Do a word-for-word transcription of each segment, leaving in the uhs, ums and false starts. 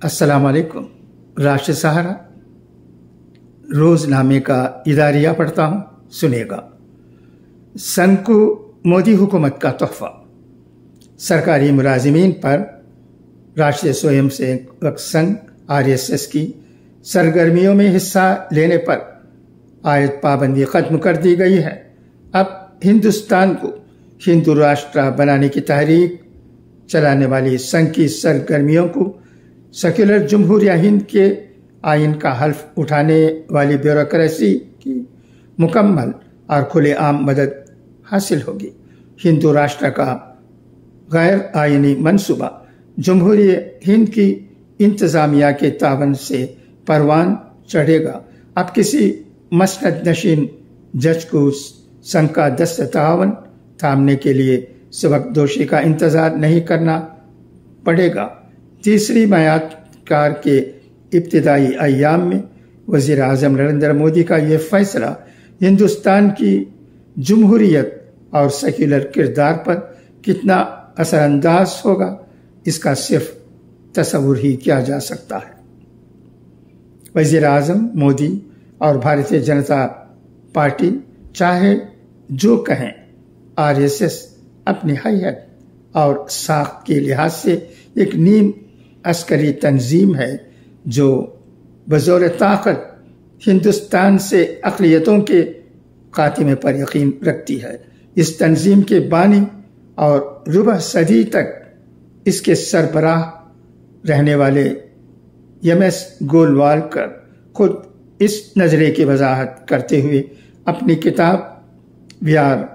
अस्सलाम वालेकुम। राशिद सहारा रोज़नामे का इदारिया पढ़ता हूँ, सुनेगा। संघ को मोदी हुकूमत का तोहफा। सरकारी मुलाजिमीन पर राष्ट्रीय स्वयं Sevak Sangh R S S की सरगर्मियों में हिस्सा लेने पर आयत पाबंदी खत्म कर दी गई है। अब हिंदुस्तान को हिंदू राष्ट्र बनाने की तहरीक चलाने वाली संघ की सरगर्मियों को सेक्युलर जमहूरिया हिंद के आइन का हल्फ उठाने वाली ब्यूरोक्रेसी की मुकम्मल और खुलेआम मदद हासिल होगी। हिंदू राष्ट्र का गैर आइनी मंसूबा जमहूरिया हिंद की इंतजामिया के तावन से परवान चढ़ेगा। अब किसी मसनद नशीन जज को संघ का दस्त तावन थामने के लिए सबकदोशी का इंतजार नहीं करना पड़ेगा। तीसरी मयाद कार के इब्तिदाई अय्याम में वज़ीर आज़म नरेंद्र मोदी का यह फैसला हिंदुस्तान की जमहूरियत और सेक्युलर किरदार पर कितना असरअंदाज होगा, इसका सिर्फ तस्वुर ही किया जा सकता है। वज़ीर आज़म मोदी और भारतीय जनता पार्टी चाहे जो कहें, आर एस एस अपनी हैयत और साख के लिहाज से एक नीम अस्करी तंजीम है जो बज़ौर ताकत हिंदुस्तान से अक़लियतों के खात्मे पर यकीन रखती है। इस तंजीम के बानी और रुबह सदी तक इसके सरबराह रहने वाले एम एस गोलवालकर खुद इस नजरे की वजाहत करते हुए अपनी किताब we or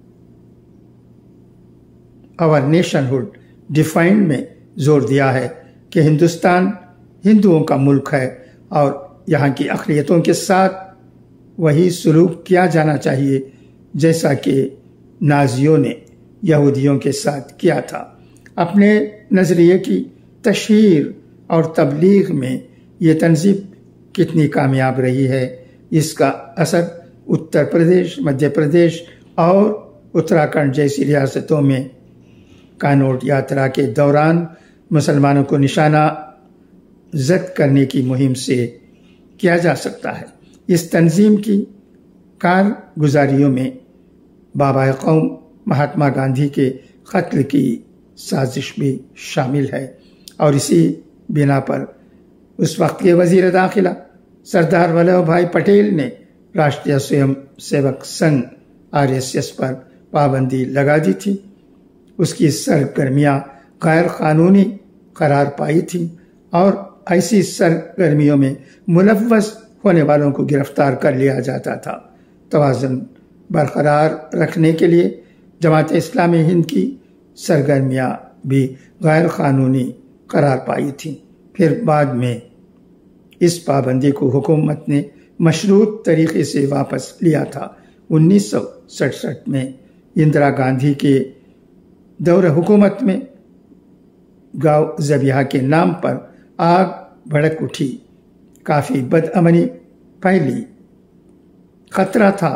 our nationhood defined में जोर दिया है कि हिंदुस्तान हिंदुओं का मुल्क है और यहाँ की अक़लियतों के साथ वही सलूक किया जाना चाहिए जैसा कि नाजियों ने यहूदियों के साथ किया था। अपने नज़रिए की तशहीर और तबलीग में ये तंजीम कितनी कामयाब रही है, इसका असर उत्तर प्रदेश, मध्य प्रदेश और उत्तराखंड जैसी रियासतों में कानोट यात्रा के दौरान मुसलमानों को निशाना जद करने की मुहिम से किया जा सकता है। इस तंजीम की कारगुजारियों में बाबा कौम महात्मा गांधी के कत्ल की साजिश भी शामिल है और इसी बिना पर उस वक्त के वजीर दाखिला सरदार वल्लभ भाई पटेल ने राष्ट्रीय स्वयं Sevak Sangh R S S पर पाबंदी लगा दी थी। उसकी सरगर्मियां गैर कानूनी करार पाई थी और ऐसी सरगर्मियों में मुलव्वस होने वालों को गिरफ्तार कर लिया जाता था। तवाज़ुन बरकरार रखने के लिए जमात इस्लामी हिंद की सरगर्मियां भी गैर कानूनी करार पाई थी। फिर बाद में इस पाबंदी को हुकूमत ने मशरूत तरीके से वापस लिया था। उन्नीस सौ सड़सठ में इंदिरा गांधी के दौर हुकूमत में गाँव ज़बिया के नाम पर आग भड़क उठी, काफ़ी बदअमनी फैली। खतरा था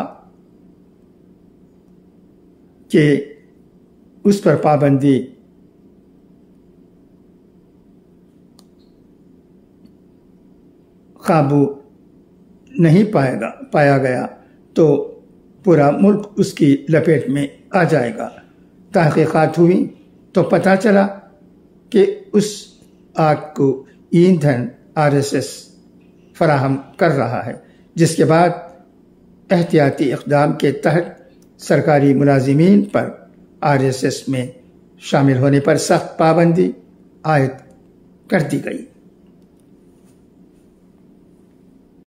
कि उस पर पाबंदी काबू नहीं पाएगा पाया गया तो पूरा मुल्क उसकी लपेट में आ जाएगा। तहकीकात हुई तो पता चला कि उस आग को ईंधन आर एस एस फराहम कर रहा है, जिसके बाद एहतियाती इक़दाम के तहत सरकारी मुलाजिमीन पर आर एस एस में शामिल होने पर सख्त पाबंदी आयद कर दी गई।